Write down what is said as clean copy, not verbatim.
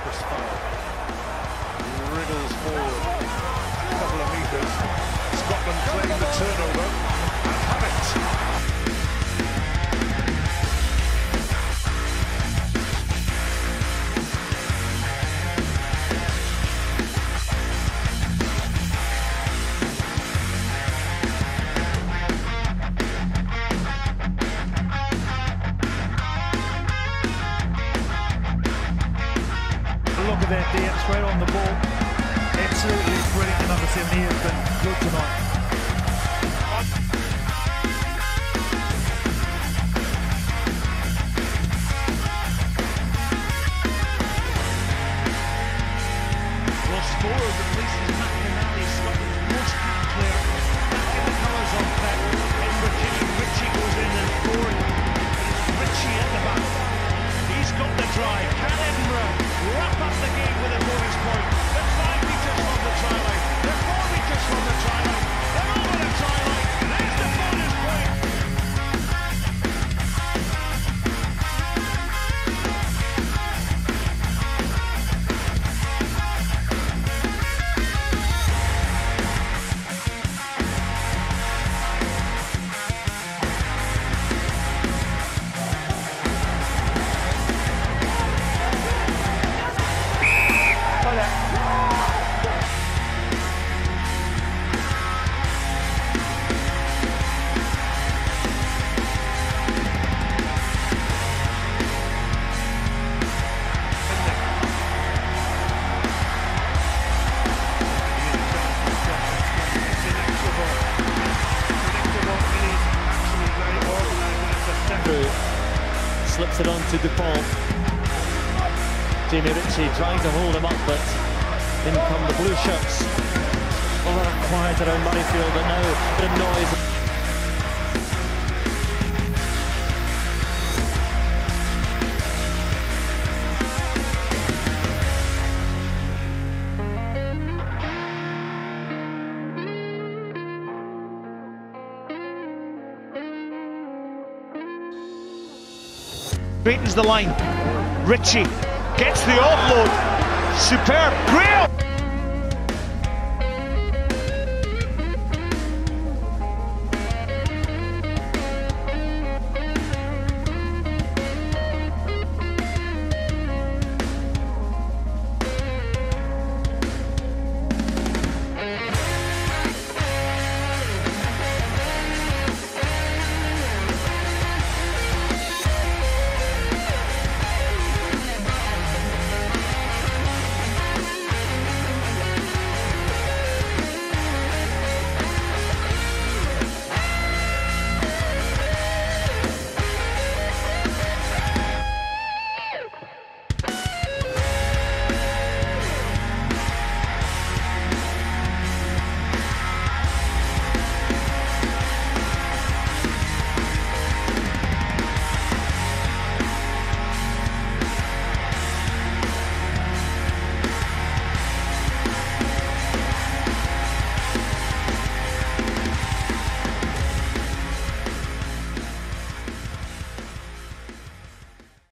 ludicrous foul. Wriggles forward a couple of metres. Scotland claim the turnover and have it. Look at that dance right on the ball. Absolutely brilliant. Another 70 has been good tonight. Well, score of the places McNally, Scotland's most capped player, back in the colours on Pep. Ritchie goes in and Forde. Ritchie at the back. He's got the drive. Can Edinburgh wrap up the game with a bonus point? They're 5 metres from the try line. They're 4 metres from the try line. They're over the try line. There's the bonus point. Slips it on to DuPont. Jamie Ritchie trying to hold him up, but in come the blue shirts. A lot of quiet around Murrayfield, but now a bit of noise. Straightens the line. Ritchie gets the offload. Superb. Grail!